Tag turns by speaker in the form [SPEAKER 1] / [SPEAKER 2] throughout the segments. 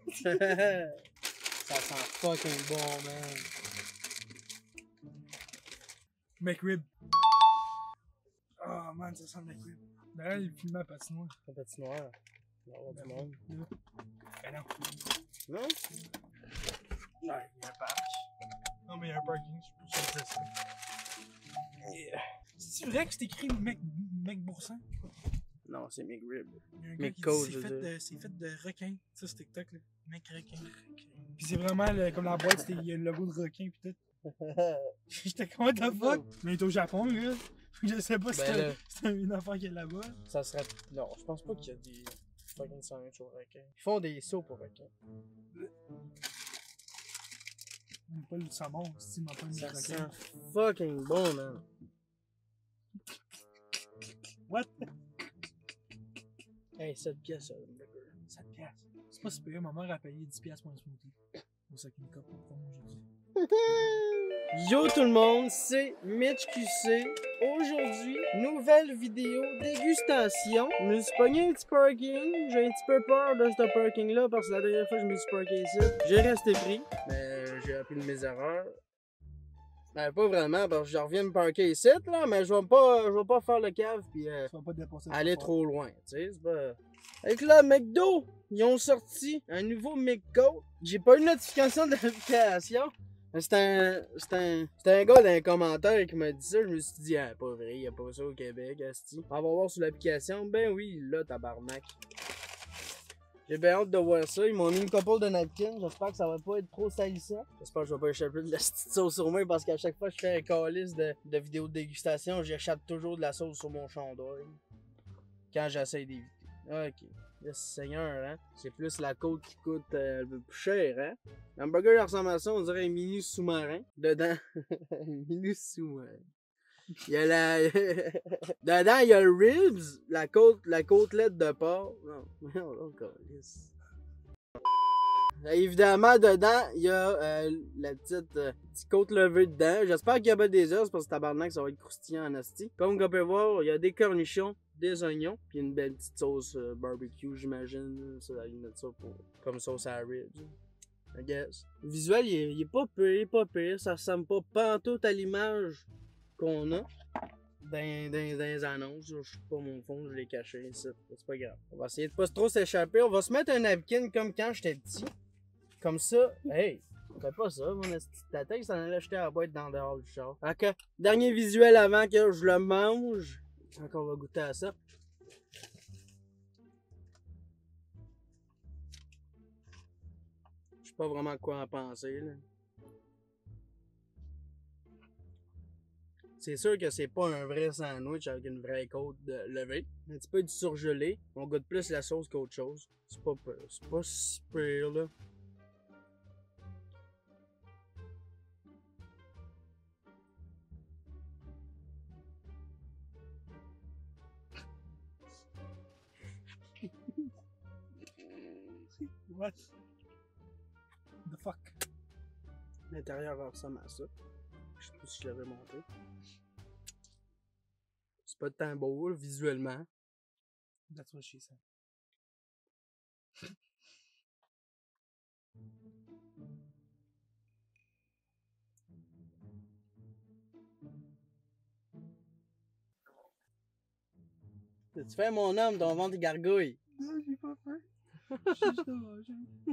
[SPEAKER 1] Ça sent fucking bon, man.
[SPEAKER 2] McRib. Oh man, ça sent le McRib. D'ailleurs, il filmait à patinoire.
[SPEAKER 1] La patinoire. Il va y avoir du monde.
[SPEAKER 2] Ben non.
[SPEAKER 1] Non?
[SPEAKER 2] Ouais, il y a un parc. Non, mais il y a un parking, je peux dire ça. Yeah. C'est vrai que c'est écrit Mec Boursin?
[SPEAKER 1] Non, c'est McRib.
[SPEAKER 2] Il y a un gars
[SPEAKER 1] Mec
[SPEAKER 2] qui
[SPEAKER 1] Code,
[SPEAKER 2] dit
[SPEAKER 1] je veux dire.
[SPEAKER 2] c'est fait de requin. Ça, c'est TikTok, là. Mec requin. Puis c'est vraiment comme la boîte, il y a le logo de requin pis tout. J'étais comme, what the fuck? Mais il est au Japon, là. Je sais pas si
[SPEAKER 1] Ben
[SPEAKER 2] c'est une affaire qu'il y a là-bas.
[SPEAKER 1] Ça serait. Non, je pense pas qu'il y a des fucking sandwichs aux requins. Ils font des sauts pour requins.
[SPEAKER 2] Même pas le saumon, si m'a pas mis
[SPEAKER 1] Ça
[SPEAKER 2] le
[SPEAKER 1] sent
[SPEAKER 2] requin.
[SPEAKER 1] fucking bon, man.
[SPEAKER 2] What?
[SPEAKER 1] Hey, 7 pièces, le burger.
[SPEAKER 2] 7 piastres. C'est pas si payé, ma mère a payé 10 piastres pour un smoothie. C'est ça qui me cope pour moi aujourd'hui.
[SPEAKER 1] Yo tout le monde, c'est Mitch QC. Aujourd'hui, nouvelle vidéo dégustation. Je me suis pogné un petit parking. J'ai un petit peu peur de ce parking-là parce que la dernière fois que je me suis parké ici, j'ai resté pris. Mais j'ai appris de mes erreurs. Ben, pas vraiment, parce que je reviens me parker ici, là, mais je vais pas faire le cave puis
[SPEAKER 2] Tu vas pas dépasser
[SPEAKER 1] aller trop loin, tu sais, c'est pas... Avec là, McDo, ils ont sorti un nouveau McCoat. J'ai pas eu de notification de l'application. C'est un gars dans les commentaires qui m'a dit ça. Je me suis dit, ah, pas vrai, y a pas ça au Québec, asti. On va voir sur l'application. Ben oui, là, tabarnak. J'ai bien hâte de voir ça. Ils m'ont mis une couple de napkins. J'espère que ça va pas être trop salissant. J'espère que je vais pas échapper de la petite sauce sur moi parce qu'à chaque fois que je fais un calice de vidéos de dégustation, j'échappe toujours de la sauce sur mon chandail. Quand j'essaie d'éviter. Ok. Yes, Seigneur, hein. C'est plus la côte qui coûte un peu plus cher, hein. L'hamburger il ressemble à ça, on dirait un mini sous-marin. Dedans, un mini sous-marin. Il y a la. Dedans, il y a le ribs, la côtelette de porc. Non, non, câlisse. Évidemment, dedans, il y a la petite côte levée dedans. J'espère qu'il y a pas des os parce que tabarnak, ça va être croustillant en asti. Comme on peut voir, il y a des cornichons, des oignons, puis une belle petite sauce barbecue, j'imagine. Ça, ils mettent ça comme sauce à ribs. I guess. Le visuel, il est pas pire. Ça ressemble pas pantoute à l'image qu'on a dans les annonces. Je sais pas mon fond, je l'ai caché ici. C'est pas grave. On va essayer de pas trop s'échapper. On va se mettre un napkin comme quand j'étais petit. Comme ça. Hey, fais pas ça, mon esti. Ta tête, ça en allait jeter à la boîte dans dehors du char. Ok, dernier visuel avant que je le mange. Donc on va goûter à ça. Je sais pas vraiment quoi en penser, là. C'est sûr que c'est pas un vrai sandwich avec une vraie côte levée. Un petit peu du surgelé. On goûte plus la sauce qu'autre chose. C'est pas si pire, là.
[SPEAKER 2] What? The fuck?
[SPEAKER 1] L'intérieur ressemble à ça. Je sais pas si je l'avais montré. C'est pas tant beau, là, visuellement.
[SPEAKER 2] That's what she said.
[SPEAKER 1] Tu fais mon homme, ton ventre gargouille.
[SPEAKER 2] Non, j'ai pas faim. J'ai juste mangé.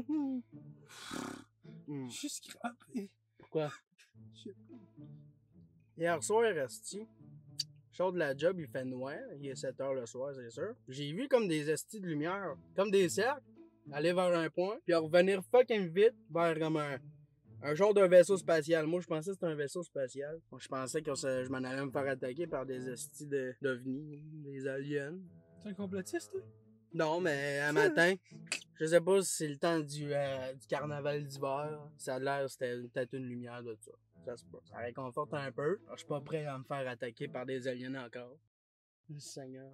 [SPEAKER 2] Je suis scrappé.
[SPEAKER 1] Pourquoi?
[SPEAKER 2] Je sais pas.
[SPEAKER 1] Hier soir, resti. Je sors de la job, il fait noir. Il est 7 h le soir, c'est sûr. J'ai vu comme des estis de lumière, comme des cercles, aller vers un point, puis revenir fucking vite vers comme un genre de vaisseau spatial. Moi, je pensais que c'était un vaisseau spatial. Moi, je pensais que je m'en allais me faire attaquer par des estis d'ovnis, des aliens.
[SPEAKER 2] T'es un complotiste, toi?
[SPEAKER 1] Non, mais un matin, je sais pas si c'est le temps du carnaval d'hiver. Ça a l'air c'était peut-être une lumière de ça. Ça réconforte un peu. Alors, je suis pas prêt à me faire attaquer par des aliens encore. Seigneur.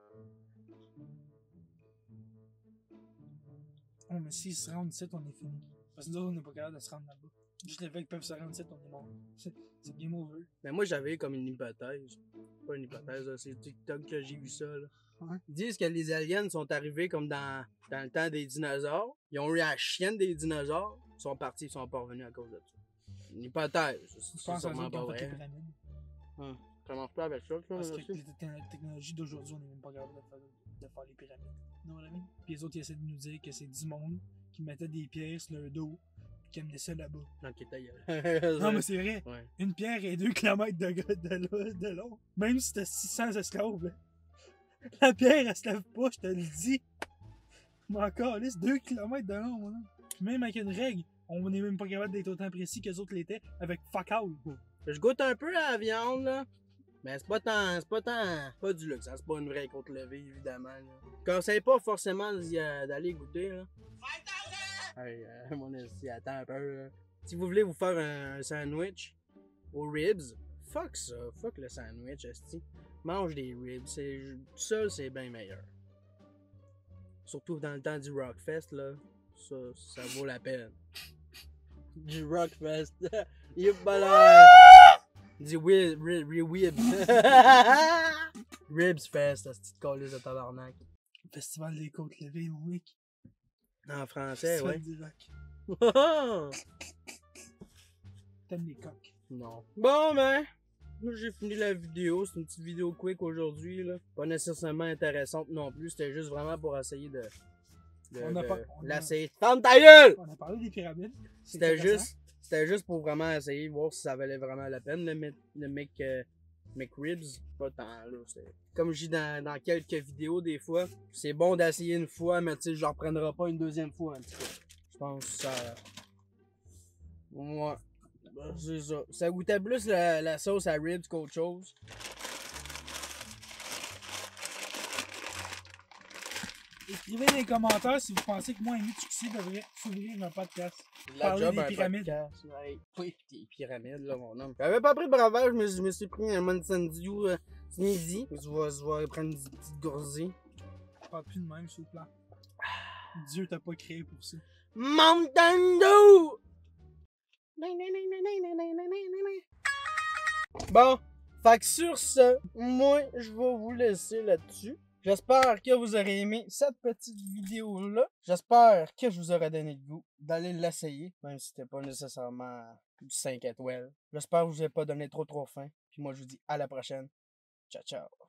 [SPEAKER 2] Oh, mais s'ils se rendent ici, on est fini. Parce que nous, on n'est pas capable de se rendre là-bas. Juste les fait qu'ils peuvent se rendre ici, on est mort. C'est game over.
[SPEAKER 1] Mais moi, j'avais comme une hypothèse. pas une hypothèse, là, c'est TikTok que j'ai vu ça. Là.
[SPEAKER 2] Ouais.
[SPEAKER 1] Ils disent que les aliens sont arrivés comme dans le temps des dinosaures. Ils ont eu la chienne des dinosaures. Ils sont partis, ils sont pas revenus à cause de ça. Une hypothèse.
[SPEAKER 2] Je
[SPEAKER 1] C'est
[SPEAKER 2] pense à
[SPEAKER 1] sûrement
[SPEAKER 2] ça qui
[SPEAKER 1] pas
[SPEAKER 2] ont fait les
[SPEAKER 1] vrai.
[SPEAKER 2] pyramides.
[SPEAKER 1] Commence pas avec ça,
[SPEAKER 2] Parce que
[SPEAKER 1] monsieur.
[SPEAKER 2] la technologie d'aujourd'hui, on n'est même pas capable de faire les pyramides. Non, mon ami? Puis les autres, ils essaient de nous dire que c'est du monde qui mettait des pierres sur leur dos puis qui amenait ça là-bas.
[SPEAKER 1] Ok, ta gueule.
[SPEAKER 2] Non, mais c'est vrai.
[SPEAKER 1] Ouais.
[SPEAKER 2] Une pierre est 2 km de long. Même si t'as 600 esclaves, là. La pierre, elle se lève pas, je te le dis. Mais encore, là, c'est 2 km de long, mon homme. Puis même avec une règle, on n'est même pas capable d'être autant précis que les autres l'étaient avec fuck all.
[SPEAKER 1] Je goûte un peu à la viande, là. Mais c'est pas pas du luxe, hein. C'est pas une vraie côte levée, évidemment, là. Je conseille pas forcément d'aller goûter, là. Hey, mon esti, attends un peu, là. Si vous voulez vous faire un sandwich aux ribs, fuck ça, fuck le sandwich, esti. Mange des ribs, tout seul, c'est bien meilleur. Surtout dans le temps du Rockfest, là. Ça vaut la peine. Du Rockfest. Yipala! Du Ribs. Ribs Fest, la petite calice de tabarnak.
[SPEAKER 2] Festival des côtes levées, mon mec.
[SPEAKER 1] En français,
[SPEAKER 2] Festival
[SPEAKER 1] ouais.
[SPEAKER 2] du rock. T'aimes les coques.
[SPEAKER 1] Non. Bon, ben, moi j'ai fini la vidéo. C'est une petite vidéo quick aujourd'hui, là. Pas nécessairement intéressante non plus. C'était juste vraiment pour essayer de l'essayer. Ferme ta gueule!
[SPEAKER 2] On a parlé des pyramides. C'est
[SPEAKER 1] C'était
[SPEAKER 2] intéressant.
[SPEAKER 1] juste pour vraiment essayer de voir si ça valait vraiment la peine, le McRibs. Pas tant, là. Comme je dis dans quelques vidéos, des fois, c'est bon d'essayer une fois, mais tu sais, je ne reprendrai pas une deuxième fois, un petit peu. Je pense que ça. Ouais. Ben, c'est ça. Ça goûtait plus la sauce à ribs qu'autre chose.
[SPEAKER 2] Écrivez dans les commentaires si vous pensez que moi et Mitsuki devrait s'ouvrir un podcast. Parler des pyramides.
[SPEAKER 1] Ouais. Oui, des pyramides, là, mon homme. J'avais pas pris de breuvage, je me suis pris un Mountain Dew ce midi. Je vais prendre une petite gourdie.
[SPEAKER 2] Parle plus de même, s'il vous plaît. Dieu t'a pas créé pour ça.
[SPEAKER 1] Mountain Dew! Bon, fait que sur ce, moi, je vais vous laisser là-dessus. J'espère que vous aurez aimé cette petite vidéo-là. J'espère que je vous aurai donné le goût d'aller l'essayer, même si c'était pas nécessairement du 5 étoiles. J'espère que je vous ai pas donné trop faim. Puis moi, je vous dis à la prochaine. Ciao, ciao.